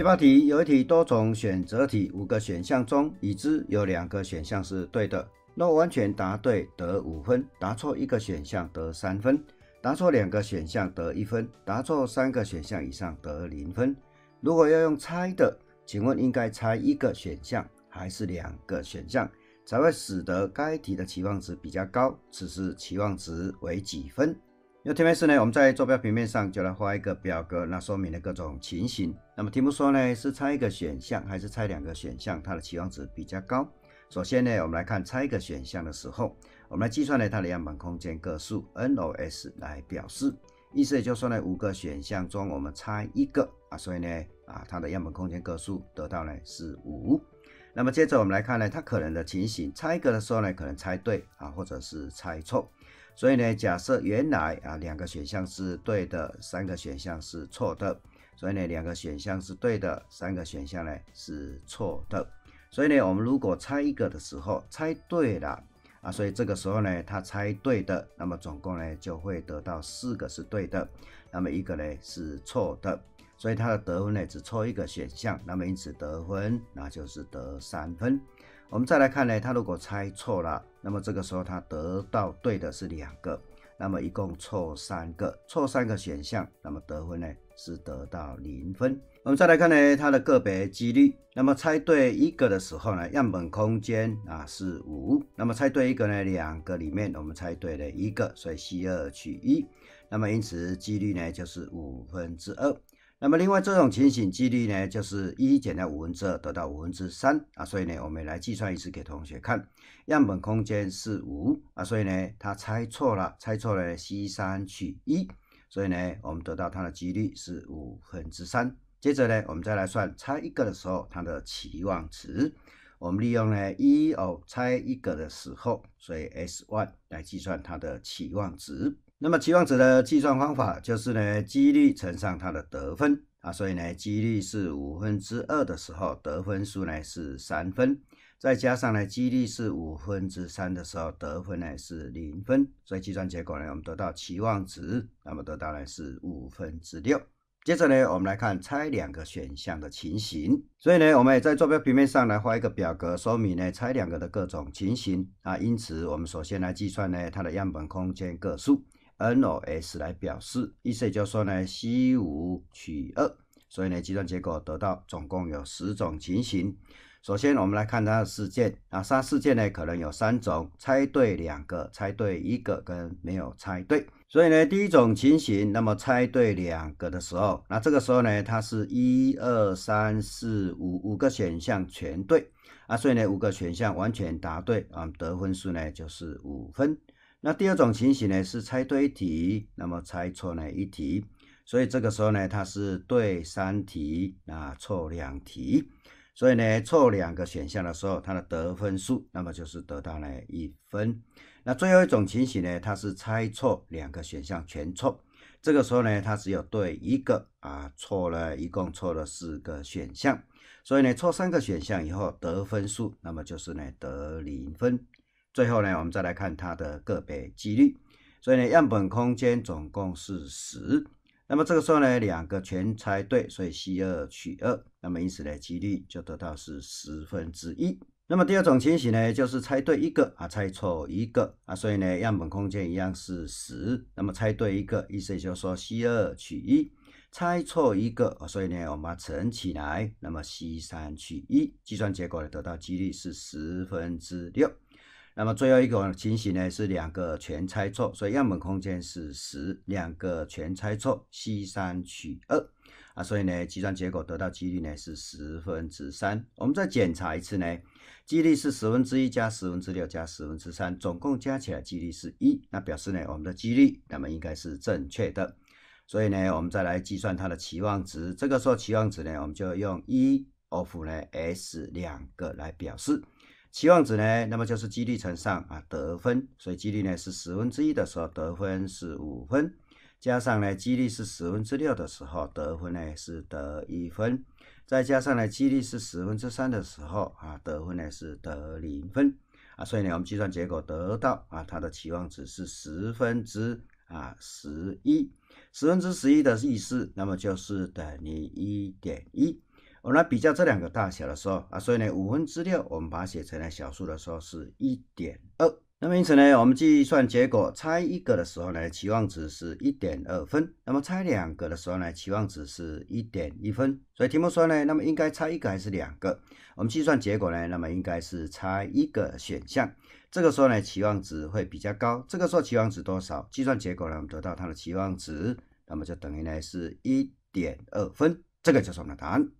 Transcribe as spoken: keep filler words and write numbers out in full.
报题有一题多种选择题，五个选项中已知有两个选项是对的。若完全答对得五分，答错一个选项得三分，答错两个选项得一分，答错三个选项以上得零分。如果要用猜的，请问应该猜一个选项还是两个选项，才会使得该题的期望值比较高？此时期望值为几分？那题目是呢，我们在坐标平面上就来画一个表格，那说明了各种情形。那么题目说呢，是猜一个选项还是猜两个选项，它的期望值比较高？首先呢，我们来看猜一个选项的时候，我们来计算呢它的样本空间个数 N O S 来表示。意思也就是说呢，五个选项中我们猜一个啊，所以呢啊，它的样本空间个数得到呢是五。那么接着我们来看呢，它可能的情形，猜一个的时候呢，可能猜对啊，或者是猜错。所以呢，假设原来啊两个选项是对的，三个选项是错的，所以呢两个选项是对的，三个选项呢是错的。所以呢，我们如果猜一个的时候猜对了啊，所以这个时候呢，他猜对的，那么总共呢就会得到四个是对的，那么一个呢是错的，所以他的得分呢只错一个选项，那么因此得分那就是得三分。我们再来看呢，他如果猜错了，那么这个时候他得到对的是两个，那么一共错三个，错三个选项，那么得分呢是得到零分。我们再来看呢，它的个别几率。那么猜对一个的时候呢，样本空间啊是五。那么猜对一个呢，两个里面我们猜对了一个，所以 C 二 取一。那么因此几率呢就是五分之二。那么另外这种情形几率呢，就是一减掉五分之二得到五分之三啊，所以呢我们来计算一次给同学看，样本空间是五啊，所以呢他猜错了，猜错了 C 三 取一，所以呢我们得到它的几率是五分之三。接着呢我们再来算猜一个的时候它的期望值，我们利用呢一哦猜一个的时候，所以 S 一 来计算它的期望值。那么期望值的计算方法就是呢，几率乘上它的得分啊，所以呢，几率是五分之二的时候，得分数呢是三分，再加上呢，几率是五分之三的时候，得分呢是零分，所以计算结果呢，我们得到期望值，那么得到呢是五分之六。接着呢，我们来看猜两个选项的情形。所以呢，我们也在坐标平面上来画一个表格，说明呢猜两个的各种情形啊。因此，我们首先来计算呢它的样本空间个数 N O S 来表示，意思也就是说呢 C 五 取二，所以呢计算结果得到总共有十种情形。首先我们来看它的事件啊，它事件呢可能有三种，猜对两个，猜对一个跟没有猜对。所以呢，第一种情形，那么猜对两个的时候，那这个时候呢，它是一二三四五五个选项全对啊，所以呢，五个选项完全答对啊，得分数呢就是五分。那第二种情形呢是猜对一题，那么猜错呢一题，所以这个时候呢，它是对三题啊，错两题。所以呢，错两个选项的时候，它的得分数那么就是得到呢一分。那最后一种情形呢，它是猜错两个选项全错，这个时候呢，它只有对一个啊，错了一共错了四个选项，所以呢，错三个选项以后得分数，那么就是呢得零分。最后呢，我们再来看它的个别几率，所以呢，样本空间总共是十。那么这个时候呢，两个全猜对，所以 C 二 取二，那么因此呢，几率就得到是十分之一。那么第二种情形呢，就是猜对一个啊，猜错一个啊，所以呢，样本空间一样是十。那么猜对一个，意思就是说 C 二 取一，猜错一个，所以呢，我们把它乘起来，那么 C 三 取一，计算结果呢，得到几率是十分之六。那么最后一个情形呢是两个全猜错，所以样本空间是十，两个全猜错 ，C 三 取二啊，所以呢计算结果得到几率呢是十分之三。我们再检查一次呢，几率是十分之一加十分之六加十分之三，总共加起来几率是一，那表示呢我们的几率那么应该是正确的。所以呢我们再来计算它的期望值，这个时候期望值呢我们就用一 of 呢 S 两个来表示。期望值呢，那么就是几率乘上啊得分，所以几率呢是十分之一的时候得分是五分，加上呢几率是十分之六的时候得分呢是得一分，再加上呢几率是十分之三的时候啊得分呢是得零分啊，所以呢我们计算结果得到啊它的期望值是十分之啊十一，十分之十一的意思，那么就是等于一点一。 我们来比较这两个大小的时候啊，所以呢五分之六我们把它写成了小数的时候是 一点二。那么因此呢，我们计算结果差一个的时候呢，期望值是 一点二分。那么差两个的时候呢，期望值是 一点一分。所以题目说呢，那么应该差一个还是两个？我们计算结果呢，那么应该是差一个选项。这个时候呢，期望值会比较高。这个时候期望值多少？计算结果呢，我们得到它的期望值，那么就等于呢是 一点二分。这个就是我们的答案。